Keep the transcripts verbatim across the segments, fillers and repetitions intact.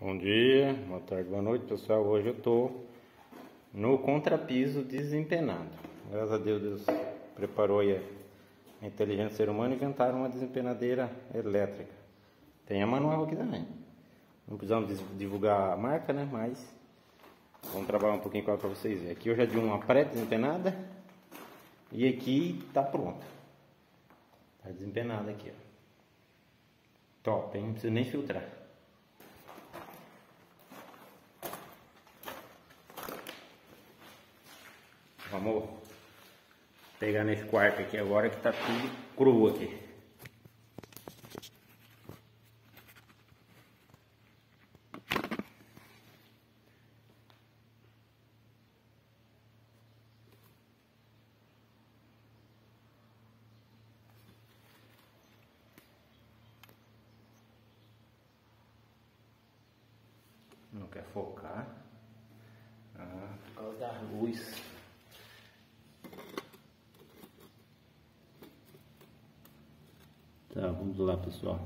Bom dia, boa tarde, boa noite, pessoal. Hoje eu tô no contrapiso desempenado. Graças a Deus, Deus preparou aí a inteligência do ser humano e inventaram uma desempenadeira elétrica. Tem a manual aqui também. Não precisamos divulgar a marca, né? Mas vamos trabalhar um pouquinho com ela para vocês verem. Aqui eu já dei uma pré-desempenada e aqui tá pronta. Tá desempenada aqui, ó. Top, hein? Não precisa nem filtrar. Vamos pegar nesse quarto aqui agora que tá tudo cru aqui. Não quer focar. Ah, por causa da luz. Tá, vamos lá, pessoal.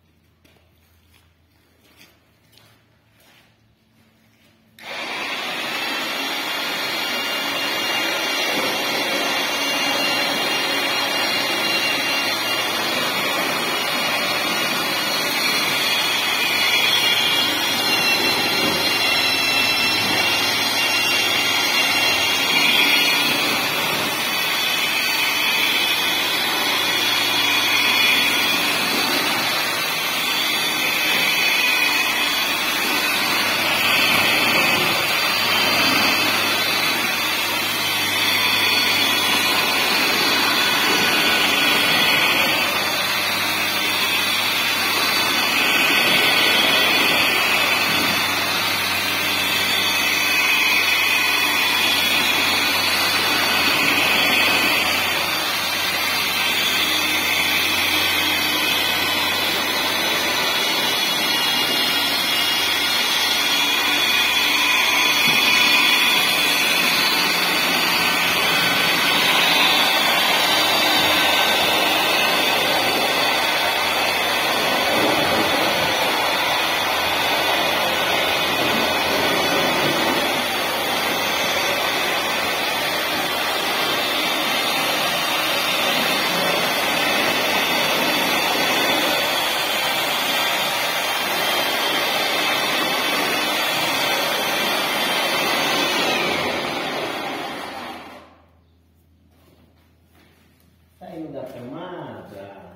Saindo da tomada.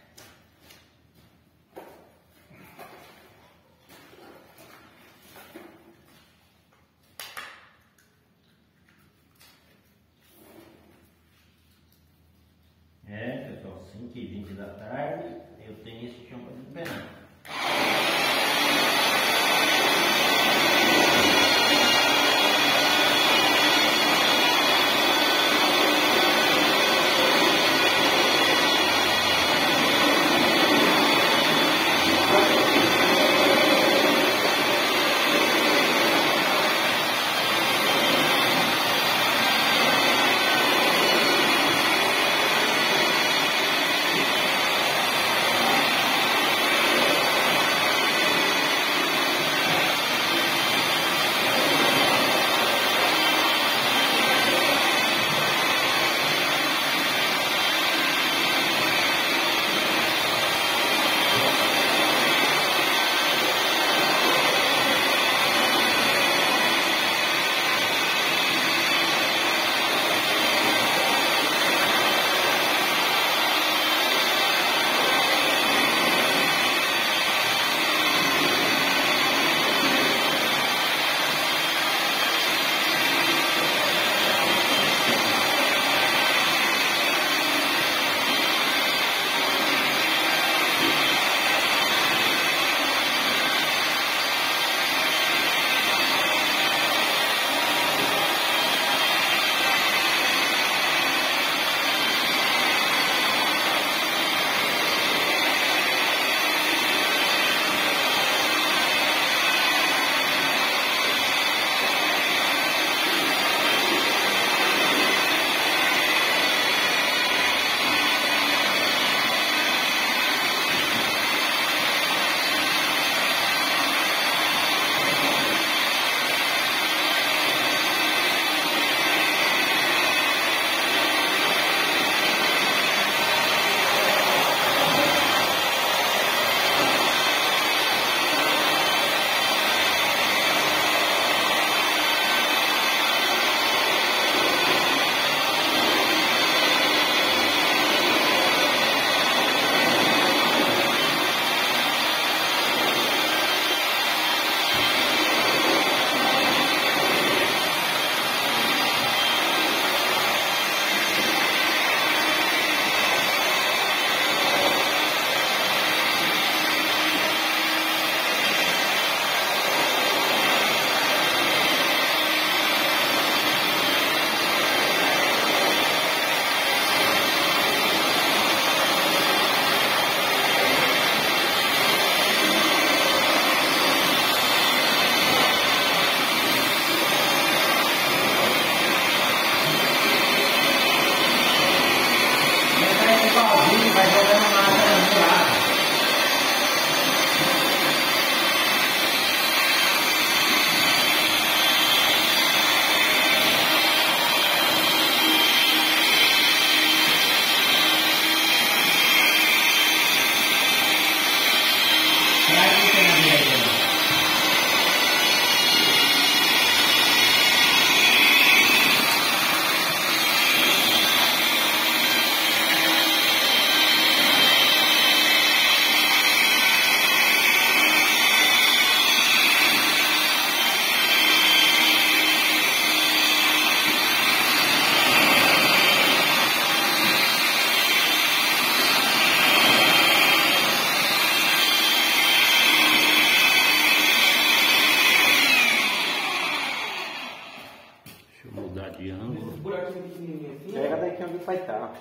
É, pessoal, cinco e vinte da tarde, eu tenho esse chão para desempenar. assim pequenininha assim. Pega daqui onde vai estar.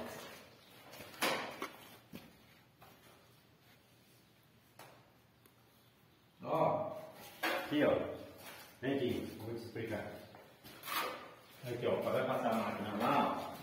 Ó. Aqui, ó. Vem aqui, vou te explicar. Aqui, ó. Vai passar a máquina lá, ó.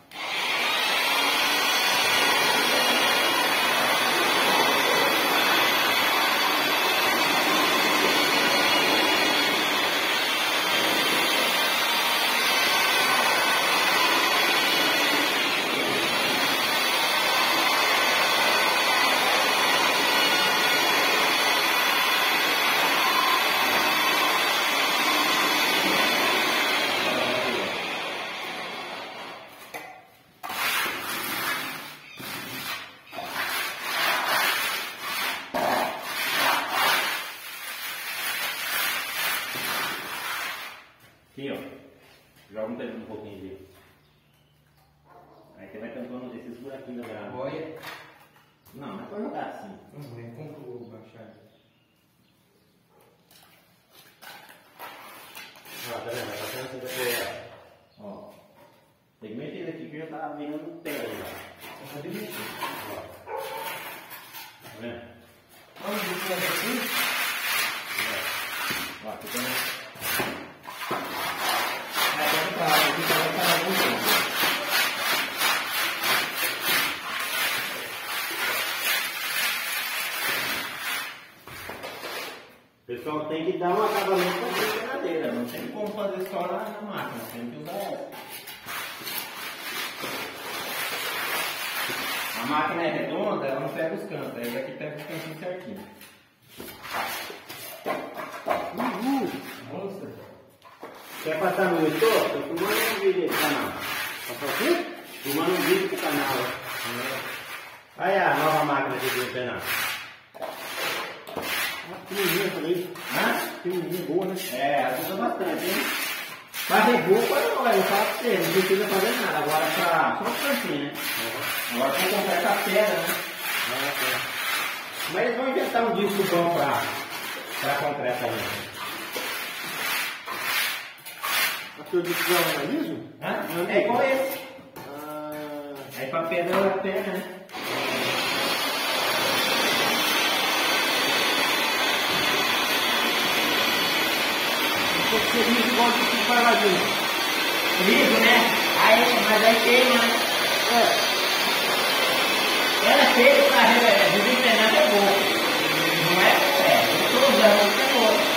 Aqui, ó. Joga um pedaço um pouquinho ali. Aí você vai tampando esses buraquinhos da grama. Olha. Não, não é pra jogar assim. Não, é como que eu vou baixar? Ó, tá vendo? Tá vendo que você... Ó. Tem que meter ele aqui que já tá virando pedra já. Tá bem mexendo. Ó. Tá vendo? Vamos ver assim? Ó, aqui também. O pessoal tem que dar um acabamento para a empilhadeira, não tem como fazer só na, na máquina, tem que usar essa. A máquina é redonda, ela não pega os cantos, essa aqui pega os cantinhos certinho. Uhul! Nossa! Quer passar no YouTube? Estou filmando um vídeo aí pro canal. Passar o quê? Filmando um vídeo pro canal. Aí a nova máquina de desempenar. Pequenininha essa daí. Hã? Pequenininha, boa, né? É, ajuda bastante, hein? Fazer roupa, não, eu falo pra você, não precisa fazer nada. Agora pra... só pra cantinho, né? Uhum. Agora pra comprar essa pedra, né? Ah, tá. Mas eles vão inventar um disco bom pra, pra concreto aí. Aqui o disco é liso? Hã? É igual esse. Ah. Aí pra pedra ela pega, né? Pode ser liso igual de que vai lá dentro. Liso, né? Aí, mas aí queima, né? É. Ela é feia pra desempenar é boa. Não é? É, eu estou usando, que é boa.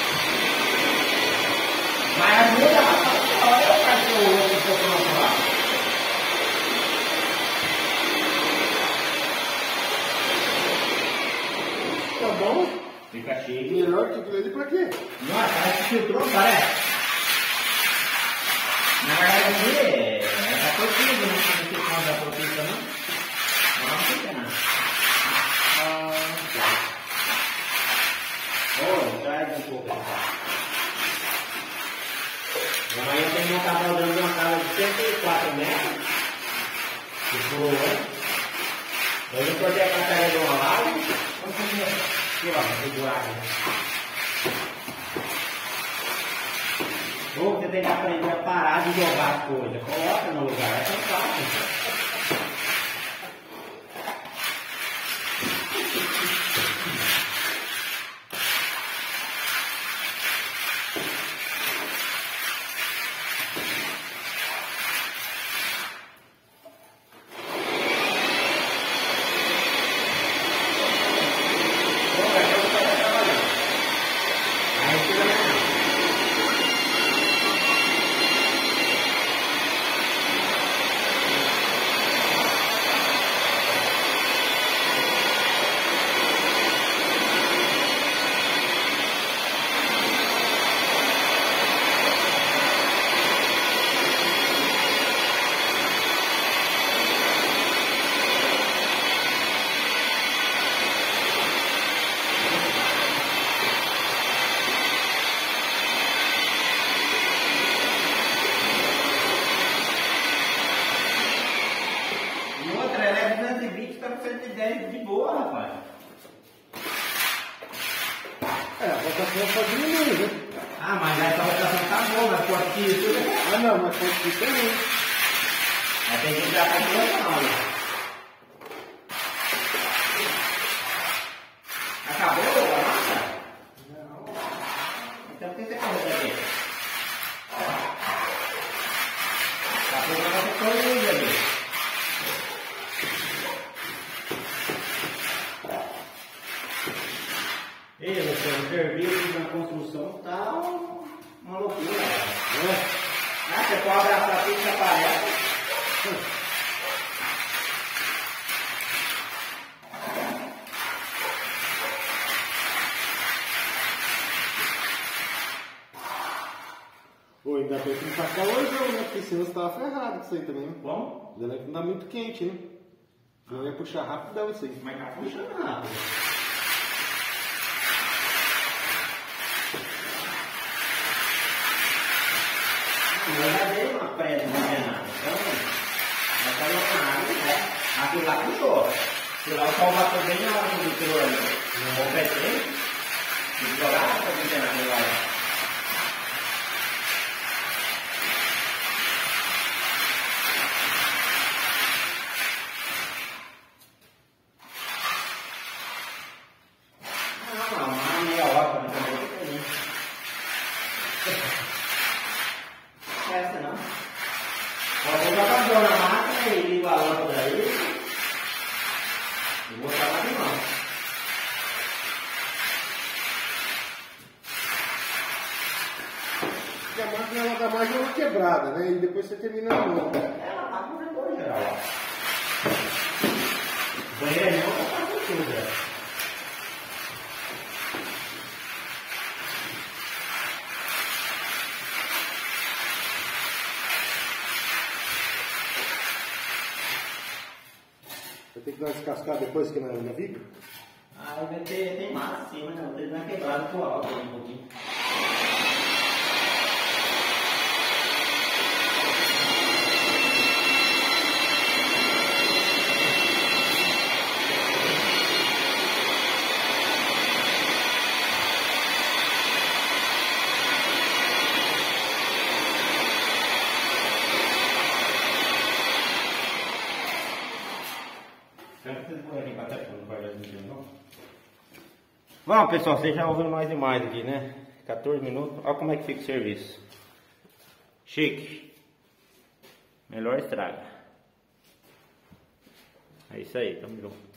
Mas ajuda a hora eu faço o outro que eu pronto lá. Tá bom? Fica cheio. Melhor que aquilo ali pra quê? Nossa, parece que filtrou, parece. Na verdade aqui é essa proteína, não sei se não da proteína não. Não, não fica nada. Ah, tá. Ô, traz um pouco aqui. Amanhã tem que montar dentro de uma casa de cento e quatro metros. Que pulou, né? Eu não cortei a catarina de uma lava. Aqui, ó, tem buraco. Ou você tem que aprender a parar de jogar as coisas. Coloca no lugar, é tão fácil. De boa, rapaz. É, a rotação só diminui, né? Ah, mas essa rotação tá boa, mas pode que isso. Ah, não, mas pode que também. Mas tem que já para duas não, né? Acabou a massa? Não. Então por que você correu aqui? Tá pegando a coisa ali. Ei, você, o serviço na construção tá uma loucura. Né? Ah, você pode abraçar tudo que aparece. Pô, ainda bem que não tá calorzão, né? Porque senão você tava ferrado com isso aí também, né? Bom? Ainda bem que não dá muito quente, né? Não ia puxar rapidão isso aí. Mas tá puxando rápido. Eu já dei uma presa no Renato, então já tá iluminado, né? Aquilo lá puxou. Aquilo lá o sol bateu bem na hora do teu ali. Não vou perder. E jogar pra você naquele lá. Não, não, uma meia hora pra não fazer isso. Essa não. Pode jogar a na máquina e liga a lâmpada aí e botar lá de mão. Porque a máquina ela dá mais uma quebrada, né? E depois você termina a mão. Ela tá com o geral. O banheiro não tá com tudo. Vai ter que dar uma descascada depois que na, na viga? Aí vai ter, tem massa sim, mas não, ele vai quebrar pro alto um pouquinho. Bom, pessoal, vocês já ouviram mais e mais aqui, né? quatorze minutos. Olha como é que fica o serviço. Chique. Melhor estraga. É isso aí, tamo junto.